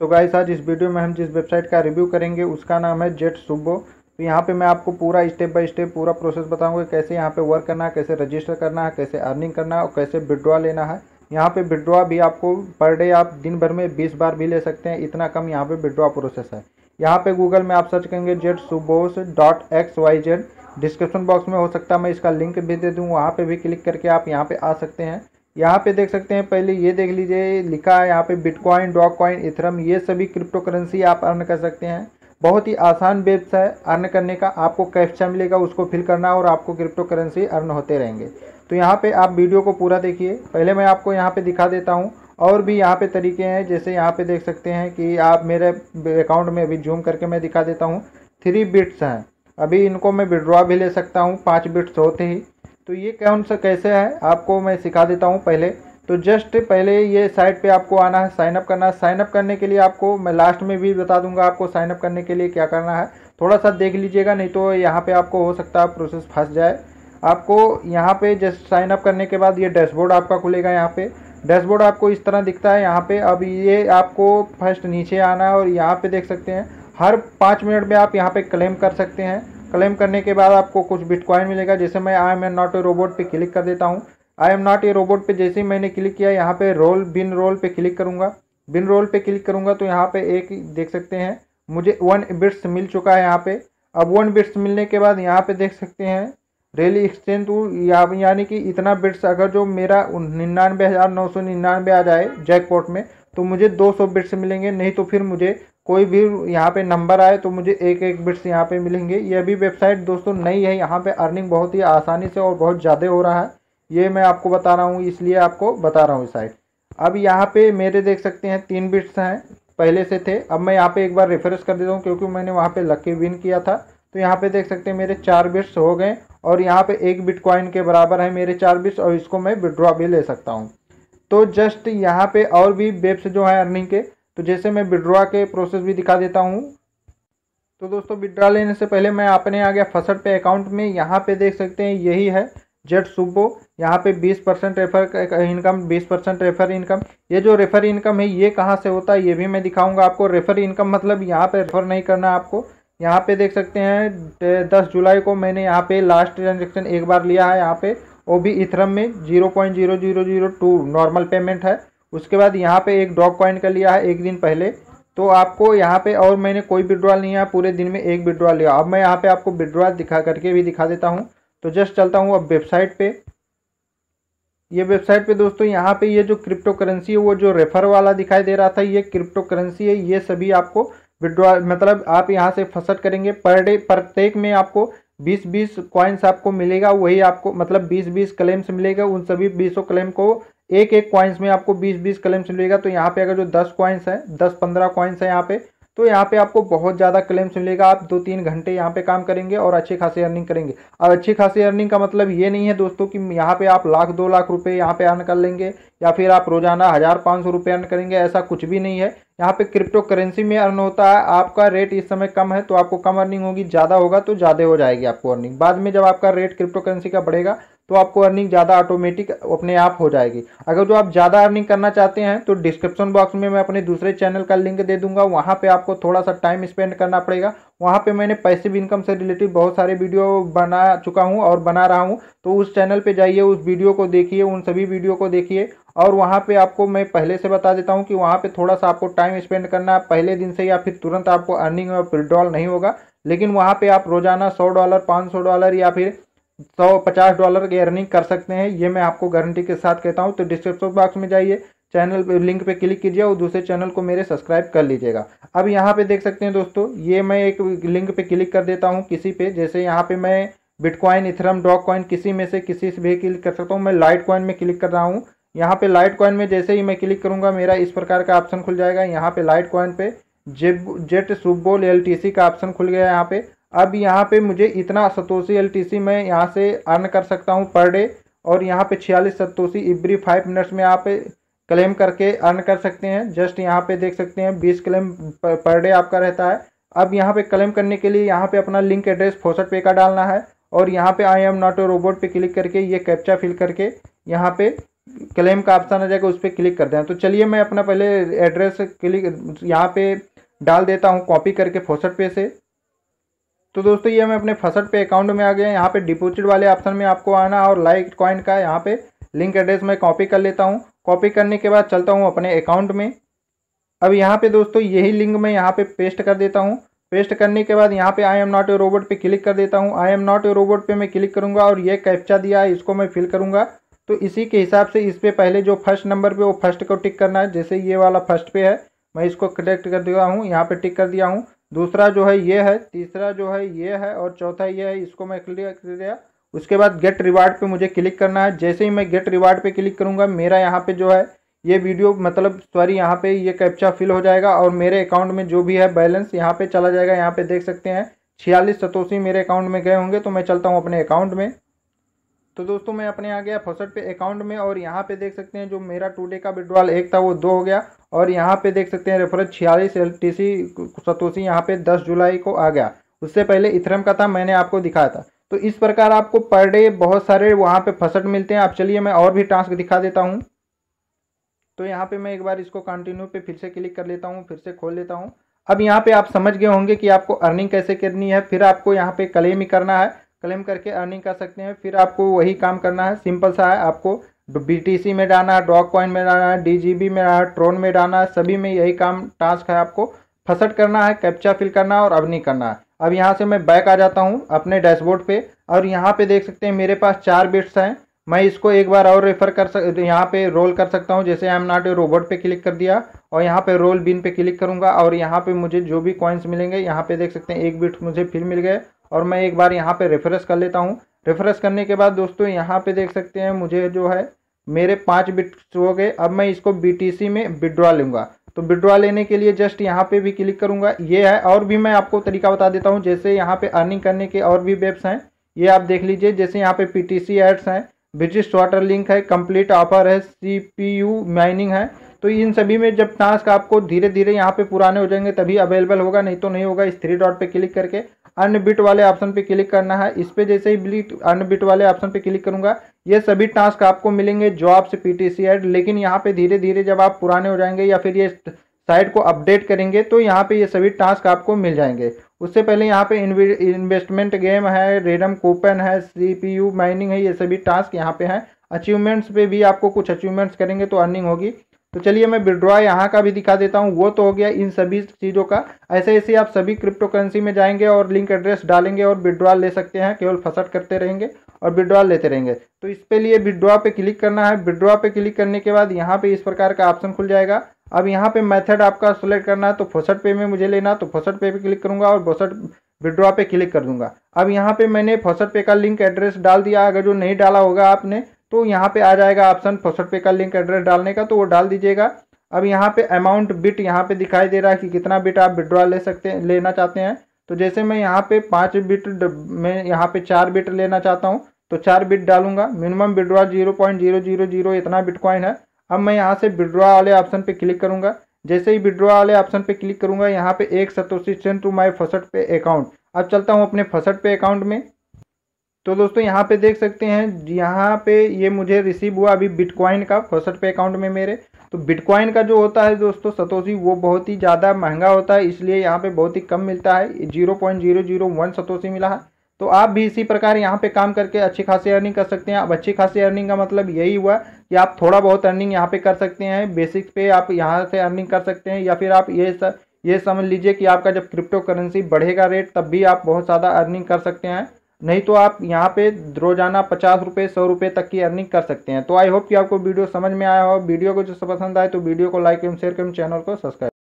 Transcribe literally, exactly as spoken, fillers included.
तो गाइस आज इस वीडियो में हम जिस वेबसाइट का रिव्यू करेंगे उसका नाम है जेटसुबो। तो यहाँ पे मैं आपको पूरा स्टेप बाय स्टेप पूरा प्रोसेस बताऊंगा, कैसे यहाँ पे वर्क करना है, कैसे रजिस्टर करना है, कैसे अर्निंग करना है और कैसे विड्रॉ लेना है। यहाँ पे विड्रॉ भी आपको पर डे आप दिन भर में बीस बार भी ले सकते हैं, इतना कम यहाँ पे विड्रॉ प्रोसेस है। यहाँ पे गूगल में आप सर्च करेंगे जेटसुबोस dot x y z, description box में हो सकता है मैं इसका लिंक भी दे दूँ, वहाँ पे भी क्लिक करके आप यहाँ पे आ सकते हैं। यहाँ पे देख सकते हैं, पहले ये देख लीजिए लिखा है यहाँ पे बिटकॉइन, डॉग कॉइन, इथरम, ये सभी क्रिप्टो करेंसी आप अर्न कर सकते हैं। बहुत ही आसान वेब्स है अर्न करने का, आपको कैप्चा मिलेगा उसको फिल करना और आपको क्रिप्टो करेंसी अर्न होते रहेंगे। तो यहाँ पे आप वीडियो को पूरा देखिए। पहले मैं आपको यहाँ पे दिखा देता हूँ, और भी यहाँ पे तरीके हैं, जैसे यहाँ पे देख सकते हैं कि आप मेरे अकाउंट में अभी जूम करके मैं दिखा देता हूँ। थ्री बिट्स हैं, अभी इनको मैं विड्रॉ भी ले सकता हूँ पाँच बिट्स होते ही। तो ये कौन सा कैसे है आपको मैं सिखा देता हूँ। पहले तो जस्ट पहले ये साइट पे आपको आना है, साइन अप करना है। साइन अप करने के लिए आपको मैं लास्ट में भी बता दूंगा आपको साइन अप करने के लिए क्या करना है, थोड़ा सा देख लीजिएगा, नहीं तो यहाँ पे आपको हो सकता है प्रोसेस फंस जाए। आपको यहाँ पे जस्ट साइन अप करने के बाद ये डैशबोर्ड आपका खुलेगा। यहाँ पे डैशबोर्ड आपको इस तरह दिखता है। यहाँ पे अब ये आपको फर्स्ट नीचे आना है और यहाँ पे देख सकते हैं हर पाँच मिनट में आप यहाँ पे क्लेम कर सकते हैं। क्लेम करने के बाद आपको कुछ बिटकॉइन मिलेगा। जैसे मैं I am not a robot पे क्लिक कर देता हूँ। I am not a robot पे जैसे ही मैंने क्लिक किया, यहाँ पे रोल बिन रोल पे क्लिक करूँगा। बिन रोल पे क्लिक करूँगा तो यहाँ पे एक देख सकते हैं मुझे वन बिट्स मिल चुका है। यहाँ पे अब वन बिट्स मिलने के बाद यहाँ पे देख सकते हैं रेली एक्सचेंज टू, यानी कि इतना बिट्स अगर जो मेरा निन्यानवे हज़ार नौ सौ निन्यानवे आ जाए जैकपॉट में तो मुझे दो सौ बिट्स मिलेंगे, नहीं तो फिर मुझे कोई भी यहाँ पे नंबर आए तो मुझे एक एक बिट्स यहाँ पे मिलेंगे। ये अभी वेबसाइट दोस्तों नई है, यहाँ पे अर्निंग बहुत ही आसानी से और बहुत ज़्यादा हो रहा है। ये मैं आपको बता रहा हूँ, इसलिए आपको बता रहा हूँ साइट। अब यहाँ पे मेरे देख सकते हैं तीन बिट्स हैं, पहले से थे। अब मैं यहाँ पे एक बार रेफरेंस कर देता हूँ क्योंकि मैंने वहाँ पे लकी विन किया था। तो यहाँ पे देख सकते हैं मेरे चार बिट्स हो गए और यहाँ पे एक बिटकॉइन के बराबर है मेरे चार बिट्स, और इसको मैं विड्रॉ भी ले सकता हूँ। तो जस्ट यहाँ पे और भी वेब्स जो है अर्निंग के, तो जैसे मैं विड्रॉ के प्रोसेस भी दिखा देता हूँ। तो दोस्तों विड्रॉ लेने से पहले मैं अपने आ गया फसट पे अकाउंट में। यहाँ पे देख सकते हैं यही है जेटसुबो। यहाँ पे बीस परसेंट रेफर इनकम, बीस परसेंट रेफर इनकम। ये जो रेफर इनकम है ये कहाँ से होता है ये भी मैं दिखाऊंगा आपको। रेफर इनकम मतलब यहाँ पे रेफर नहीं करना आपको। यहाँ पे देख सकते हैं दस जुलाई को मैंने यहाँ पे लास्ट ट्रांजेक्शन एक बार लिया है, यहाँ पे वो भी इथरम में zero point zero zero zero two normal payment है। उसके बाद यहाँ पे एक डॉग कॉइन का लिया है एक दिन पहले। तो आपको यहाँ पे और मैंने कोई विड्रॉल नहीं है, पूरे दिन में एक विड्रॉल लिया। अब मैं यहाँ पे आपको विड्रॉल दिखा करके भी दिखा देता हूँ। तो जस्ट चलता हूँ अब वेबसाइट पे। ये वेबसाइट पे दोस्तों यहाँ पे ये जो क्रिप्टो करेंसी है वो जो रेफर वाला दिखाई दे रहा था ये क्रिप्टो करेंसी है। ये सभी आपको विड्रॉ मतलब आप यहाँ से फसट करेंगे पर डे, प्रत्येक में आपको बीस बीस कॉइन्स आपको मिलेगा। वही आपको मतलब बीस बीस क्लेम्स मिलेगा, उन सभी बीसों क्लेम को एक एक कॉइन्स में आपको बीस बीस क्लेम्स मिलेगा। तो यहाँ पे अगर जो दस कॉइन्स है, दस पंद्रह कॉइन्स है यहाँ पे, तो यहाँ पे आपको बहुत ज़्यादा क्लेम्स मिलेगा। आप दो तीन घंटे यहाँ पे काम करेंगे और अच्छी खासी अर्निंग करेंगे। और अच्छी खासी अर्निंग का मतलब ये नहीं है दोस्तों कि यहाँ पे आप लाख दो लाख रुपए यहाँ पे अर्न कर लेंगे या फिर आप रोजाना हज़ार पाँच सौ रुपये अर्न करेंगे, ऐसा कुछ भी नहीं है। यहाँ पे क्रिप्टो करेंसी में अर्न होता है। आपका रेट इस समय कम है तो आपको कम अर्निंग होगी, ज़्यादा होगा तो ज़्यादा हो जाएगी आपको अर्निंग। बाद में जब आपका रेट क्रिप्टो करेंसी का बढ़ेगा तो आपको अर्निंग ज़्यादा ऑटोमेटिक अपने आप हो जाएगी। अगर जो आप ज़्यादा अर्निंग करना चाहते हैं तो डिस्क्रिप्शन बॉक्स में मैं अपने दूसरे चैनल का लिंक दे दूंगा, वहाँ पे आपको थोड़ा सा टाइम स्पेंड करना पड़ेगा। वहाँ पे मैंने पैसिव इनकम से रिलेटेड बहुत सारे वीडियो बना चुका हूँ और बना रहा हूँ। तो उस चैनल पे जाइए, उस वीडियो को देखिए, उन सभी वीडियो को देखिए। और वहाँ पे आपको मैं पहले से बता देता हूँ कि वहाँ पे थोड़ा सा आपको टाइम स्पेंड करना है पहले दिन से, या फिर तुरंत आपको अर्निंग और विड्रॉल नहीं होगा। लेकिन वहाँ पे आप रोजाना सौ डॉलर, पाँच सौ डॉलर या फिर सौ पचास डॉलर की अर्निंग कर सकते हैं, ये मैं आपको गारंटी के साथ कहता हूँ। तो डिस्क्रिप्शन बॉक्स में जाइए, चैनल पे लिंक पे क्लिक कीजिए और दूसरे चैनल को मेरे सब्सक्राइब कर लीजिएगा। अब यहाँ पे देख सकते हैं दोस्तों, ये मैं एक लिंक पे क्लिक कर देता हूँ किसी पे, जैसे यहाँ पे मैं बिटकॉइन, इथरम, डॉग कॉइन किसी में से किसी से भी क्लिक कर सकता हूँ। मैं लाइट कॉइन में क्लिक कर रहा हूँ। यहाँ पे लाइट कॉइन में जैसे ही मैं क्लिक करूँगा मेरा इस प्रकार का ऑप्शन खुल जाएगा। यहाँ पे लाइट कॉइन पे जेटसुबो एल टी सी का ऑप्शन खुल गया है यहाँ पे। अब यहाँ पे मुझे इतना सतोशी एल टी सी मैं यहाँ से अर्न कर सकता हूँ पर डे, और यहाँ पे छियालीस सतोशी एवरी फाइव मिनट्स में आप क्लेम करके अर्न कर सकते हैं। जस्ट यहाँ पे देख सकते हैं बीस क्लेम पर डे आपका रहता है। अब यहाँ पे क्लेम करने के लिए यहाँ पे अपना लिंक एड्रेस फोसट पे का डालना है और यहाँ पे I am not a robot पे क्लिक करके ये कैप्चा फिल करके यहाँ पे क्लेम का ऑप्शन आ जाएगा, उस पर क्लिक कर दें। तो चलिए मैं अपना पहले एड्रेस क्लिक यहाँ पे डाल देता हूँ कॉपी करके फॉसेट पे से। तो दोस्तों ये मैं अपने फॉसेट पे अकाउंट में आ गया। यहाँ पे डिपॉजिट वाले ऑप्शन में आपको आना और लाइक कॉइन का यहाँ पे लिंक एड्रेस में कॉपी कर लेता हूँ। कॉपी करने के बाद चलता हूँ अपने अकाउंट में। अब यहाँ पे दोस्तों यही लिंक मैं यहाँ पे पेस्ट कर देता हूँ। पेस्ट करने के बाद यहाँ पे I am not a robot पे क्लिक कर देता हूँ। I am not a robot पे मैं क्लिक करूँगा और ये कैप्चा दिया है इसको मैं फिल करूँगा। तो इसी के हिसाब से इस पे पहले जो फर्स्ट नंबर पे वो फर्स्ट को टिक करना है। जैसे ये वाला फर्स्ट पे है, मैं इसको कनेक्ट कर दिया हूँ, यहाँ पे टिक कर दिया हूँ। दूसरा जो है ये है, तीसरा जो है ये है और चौथा ये है, इसको मैं क्लियर कर दिया। उसके बाद गेट रिवार्ड पे मुझे क्लिक करना है। जैसे ही मैं गेट रिवार्ड पे क्लिक करूँगा मेरा यहाँ पे जो है ये वीडियो मतलब सॉरी यहाँ पे ये कैप्चा फिल हो जाएगा और मेरे अकाउंट में जो भी है बैलेंस यहाँ पे चला जाएगा। यहाँ पे देख सकते हैं छियालीस सतोशी मेरे अकाउंट में गए होंगे। तो मैं चलता हूँ अपने अकाउंट में। तो दोस्तों मैं अपने आ गया फॉसेट पे अकाउंट में और यहाँ पे देख सकते हैं जो मेरा टुडे का विड्रॉल एक था वो दो हो गया और यहाँ पे देख सकते हैं रेफरेंस छियालीस एल टी सी सतोशी यहाँ पे दस जुलाई को आ गया। उससे पहले इथरम का था, मैंने आपको दिखाया था। तो इस प्रकार आपको पर डे बहुत सारे वहाँ पे फॉसेट मिलते हैं। अब चलिए मैं और भी टास्क दिखा देता हूँ। तो यहाँ पे मैं एक बार इसको कंटिन्यू पे फिर से क्लिक कर लेता हूँ, फिर से खोल लेता हूँ। अब यहाँ पे आप समझ गए होंगे कि आपको अर्निंग कैसे करनी है। फिर आपको यहाँ पे क्लेम ही करना है, क्लेम करके अर्निंग कर सकते हैं। फिर आपको वही काम करना है, सिंपल सा है। आपको बीटीसी में डालना है, डॉग कॉइन में डालना है, डीजीबी में डालना है, ट्रोन में डालना है, सभी में यही काम टास्क है। आपको फॉसेट करना है, कैप्चा फिल करना है और अर्निंग करना है। अब यहाँ से मैं बैक आ जाता हूँ अपने डैशबोर्ड पे और यहाँ पे देख सकते हैं मेरे पास चार बिट्स हैं। मैं इसको एक बार और रेफर कर सक यहाँ पे रोल कर सकता हूँ। जैसे I am not a robot पे क्लिक कर दिया और यहाँ पे रोल बिन पे क्लिक करूँगा और यहाँ पे मुझे जो भी कॉइन्स मिलेंगे यहाँ पे देख सकते हैं एक बिट मुझे फिर मिल गए और मैं एक बार यहाँ पे रेफरेंस कर लेता हूँ। रेफरेंस करने के बाद दोस्तों यहाँ पे देख सकते हैं मुझे जो है मेरे पाँच बिट्स हो गए। अब मैं इसको बीटीसी में विड्रॉ लूँगा। तो विड्रॉ लेने के लिए जस्ट यहाँ पे भी क्लिक करूँगा। ये है, और भी मैं आपको तरीका बता देता हूँ। जैसे यहाँ पे अर्निंग करने के और भी वेब्स हैं, ये आप देख लीजिए। जैसे यहाँ पे पीटीसी एड्स हैं, बिजिस्ट वाटर लिंक है, कंप्लीट ऑफर है, सीपीयू माइनिंग है। तो इन सभी में जब टास्क आपको धीरे धीरे यहाँ पे पुराने हो जाएंगे तभी अवेलेबल होगा, नहीं तो नहीं होगा। इस थ्री डॉट पे क्लिक करके अन्य बिट वाले ऑप्शन पे क्लिक करना है। इस पे जैसे ही बिट अन्य बिट वाले ऑप्शन पे क्लिक करूंगा ये सभी टास्क आपको मिलेंगे जॉब से पीटीसी ऐड। लेकिन यहाँ पे धीरे धीरे जब आप पुराने हो जाएंगे या फिर ये साइट को अपडेट करेंगे तो यहाँ पे ये सभी टास्क आपको मिल जाएंगे। उससे पहले यहाँ पे इन्वेस्टमेंट गेम है, रेडम कूपन है, सीपीयू माइनिंग है, ये सभी टास्क यहाँ पे हैं। अचीवमेंट्स पे भी आपको कुछ अचीवमेंट्स करेंगे तो अर्निंग होगी। तो चलिए मैं विड्रॉ यहाँ का भी दिखा देता हूँ। वो तो हो गया इन सभी चीज़ों का। ऐसे ऐसे आप सभी क्रिप्टो करेंसी में जाएंगे और लिंक एड्रेस डालेंगे और विड्रॉ ले सकते हैं। केवल फॉसेट करते रहेंगे और विड्रॉ लेते रहेंगे। तो इस पे लिए विड्रॉ पे क्लिक करना है। विड्रॉ पे क्लिक करने के बाद यहाँ पे इस प्रकार का ऑप्शन खुल जाएगा। अब यहाँ पे मेथड आपका सेलेक्ट करना है। तो फॉसेट पे में मुझे लेना, तो फॉसेट पे भी क्लिक करूँगा और फॉसेट विड्रॉ पे क्लिक कर दूंगा। अब यहाँ पे मैंने फॉसेट पे का लिंक एड्रेस डाल दिया। अगर जो नहीं डाला होगा आपने तो यहाँ पे आ जाएगा ऑप्शन फॉसेट पे का लिंक एड्रेस डालने का, तो वो डाल दीजिएगा। अब यहाँ पे अमाउंट बिट यहाँ पे दिखाई दे रहा है कि कितना बिट आप विड्रॉ ले सकते हैं, लेना चाहते हैं। तो जैसे मैं यहाँ पे पाँच बिट मैं यहाँ पे चार बिट लेना चाहता हूँ तो चार बिट डालूंगा। Minimum withdraw zero point zero zero zero इतना बिटकॉइन है। अब मैं यहाँ से विड्रॉ वाले ऑप्शन पे क्लिक करूंगा। जैसे ही विड्रॉ वाले ऑप्शन पे क्लिक करूंगा यहाँ पे एक satoshi send to my FaucetPay account. अब चलता हूँ अपने फॉसेट पे अकाउंट में। तो दोस्तों यहाँ पे देख सकते हैं यहाँ पे ये मुझे रिसीव हुआ अभी बिटकॉइन का फॉसेट पे अकाउंट में मेरे। तो बिटकॉइन का जो होता है दोस्तों सतोशी वो बहुत ही ज़्यादा महंगा होता है, इसलिए यहाँ पे बहुत ही कम मिलता है। Zero point zero zero one satoshi मिला है। तो आप भी इसी प्रकार यहाँ पे काम करके अच्छी खासी अर्निंग कर सकते हैं। अब अच्छी खासी अर्निंग का मतलब यही हुआ कि आप थोड़ा बहुत अर्निंग यहाँ पे कर सकते हैं। बेसिक पे आप यहाँ से अर्निंग कर सकते हैं या फिर आप ये सब ये समझ लीजिए कि आपका जब क्रिप्टो करेंसी बढ़ेगा रेट तब भी आप बहुत ज़्यादा अर्निंग कर सकते हैं। नहीं तो आप यहाँ पे रोजाना पचास रुपये सौ रुपये तक की अर्निंग कर सकते हैं। तो आई होप कि आपको वीडियो समझ में आया हो। वीडियो को जो पसंद आए तो वीडियो को लाइक एवं शेयर करें, चैनल को सब्सक्राइब।